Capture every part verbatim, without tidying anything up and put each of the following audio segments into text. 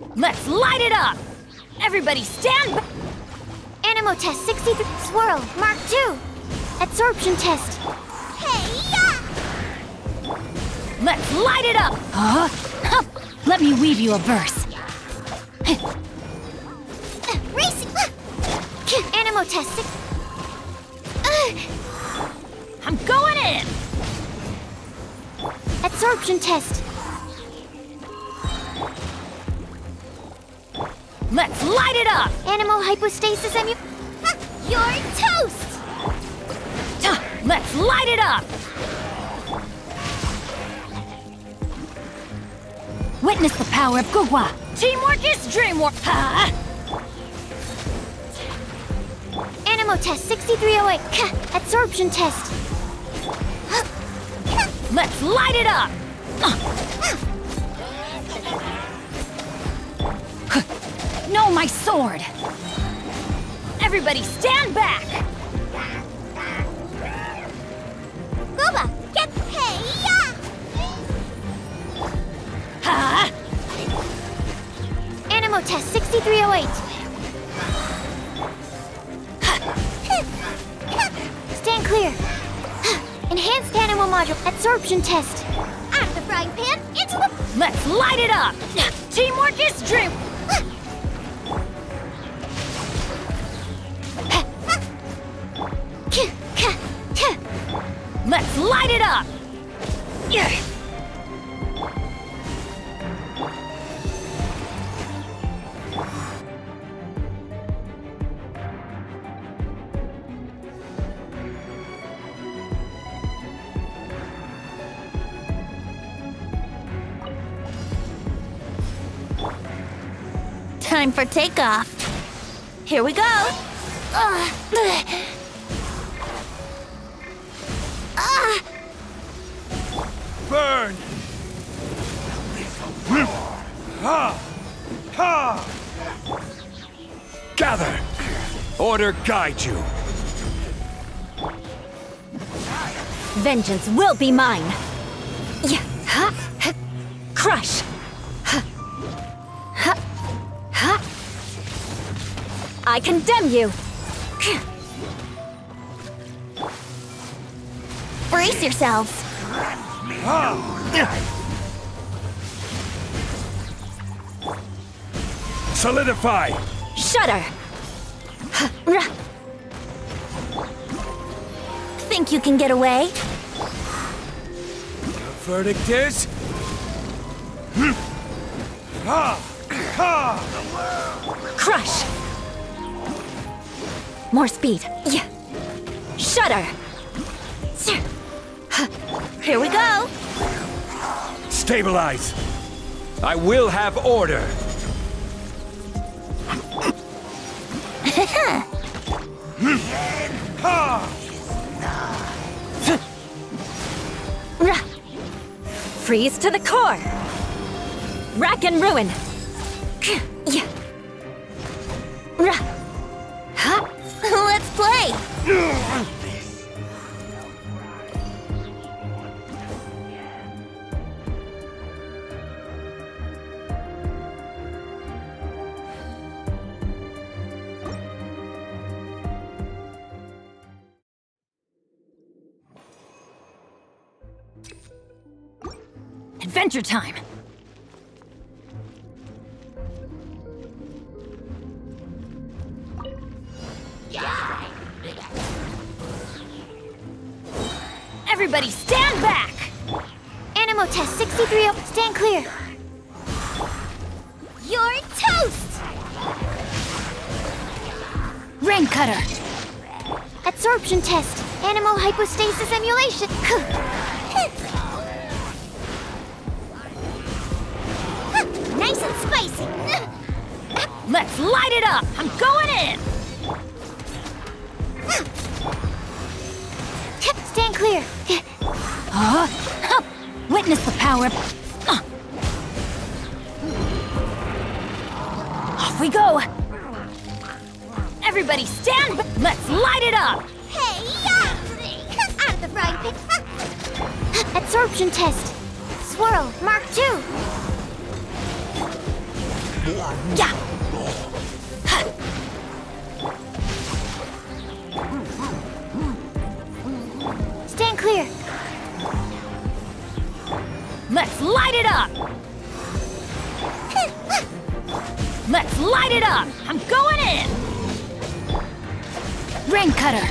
Let's light it up! Everybody stand back! Animo test sixty-three. Swirl, Mark two. Absorption test. Hey-ya! Let's light it up! Huh? Huh. Let me weave you a verse. Uh, racing! Uh, Animo test six. Uh, I'm going in! Absorption test. Let's light it up! Animo hypostasis emu. Uh, you're toast! Tuh, Let's light it up! Witness the power of Gugwa! Teamwork is dreamwork! Ha! Animo test sixty-three oh eight. Ka, absorption test. Let's light it up! No, my sword! Everybody stand back! Goba, get hey-ya! Ha! Animo test sixty-three oh eight. Stand clear. Enhanced Animo module. Absorption test. Out of the frying pan, into the... Let's light it up! Teamwork is dream... Let's light it up! Time for takeoff. Here we go. Uh, uh, Burn! Ha! Ha! Gather! Order guide you. Vengeance will be mine! Yeah. Ha. Ha. Crush! Ha. Ha. Ha. I condemn you! brace yourselves. Solidify! Shudder! Think you can get away? The verdict is... Ha! Ha! Crush! More speed. Yeah. Shudder! Here we go! Stabilize! I will have order! Freeze to the core! Rack and ruin! Yeah. Let's play! Adventure time! Everybody stand back! Animo test sixty-three oh. Stand clear. You're toast! Rain cutter! Absorption test. Animo hypostasis emulation. Nice and spicy. Let's light it up! I'm going in! Stand clear. Huh? Huh. Witness the power. Uh. Off we go! Everybody stand back! Let's light it up! Hey, yeah! Out of the frying pan. Absorption test. Swirl, Mark two. Yeah. Stand clear. Let's light it up. Let's light it up. I'm going in. Rain cutter.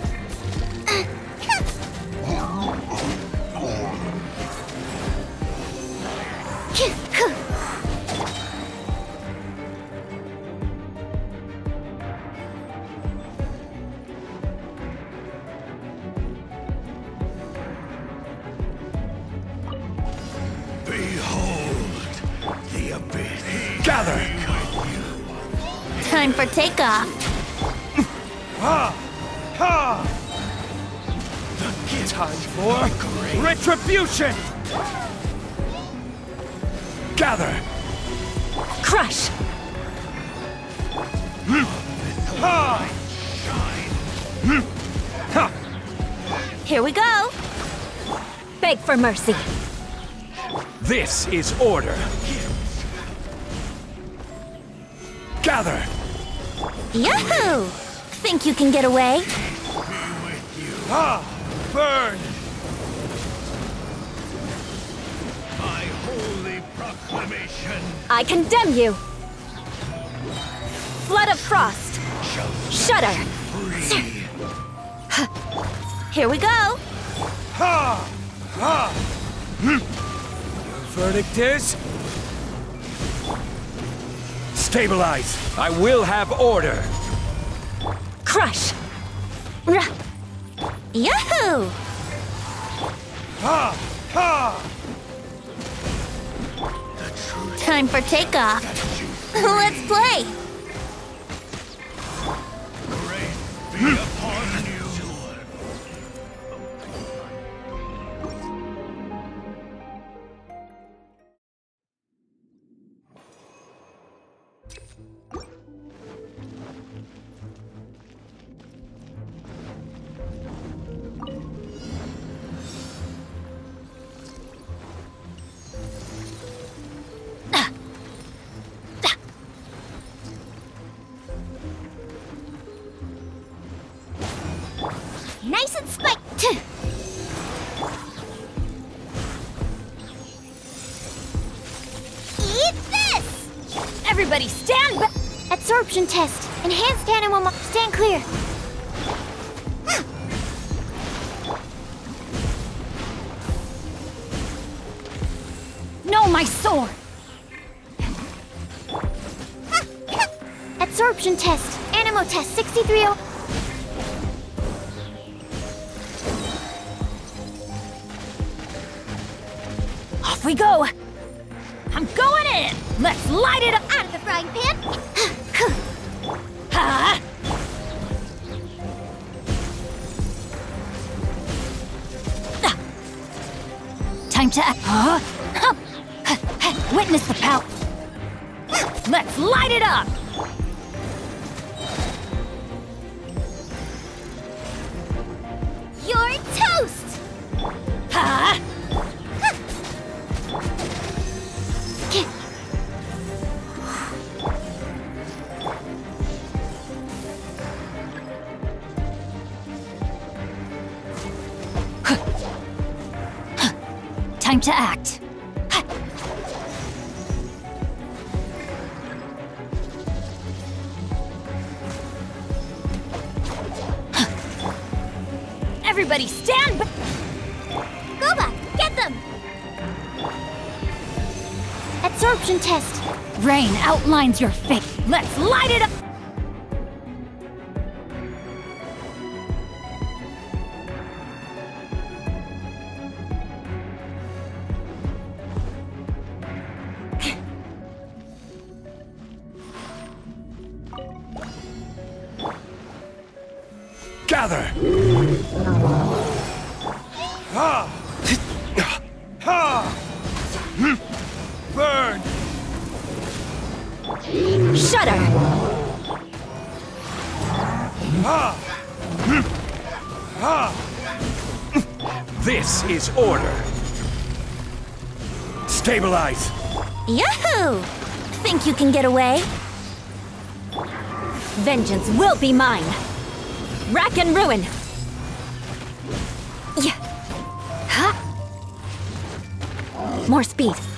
Gather! Time for takeoff. Ha! Ha! Time for retribution! Gather! Crush. Ha! Ha! Here we go. Beg for mercy. This is order. Gather! Yahoo! Think you can get away? Ha! Burn! My holy proclamation I condemn you. Flood of frost. Shudder. free. Here we go. Ha! Ha! Your verdict is... Stabilize! I will have order! Crush. Rah. Yahoo! Ha! Ha! Time for takeoff. Let's play. Grace be upon you. Nice and spiked. Eat this! Everybody stand back. Absorption test. Enhanced animal mo- Stand clear. No, my sword. Absorption test. Animo test sixty-three oh. Off we go. I'm going in. Let's light it up. Out of the frying pan. Ha! Time to act. Huh? Witness the power. Let's light it up. You're toast! Ha! Time to act. Everybody stand back. Goba, get them! Absorption test. Rain outlines your fate. Let's light it up. Gather! Ha! Ha! Burn! Shudder. Ha! Ha! This is order. Stabilize. Yahoo! think you can get away? Vengeance will be mine! Rack and ruin! Yeah. Huh? More speed.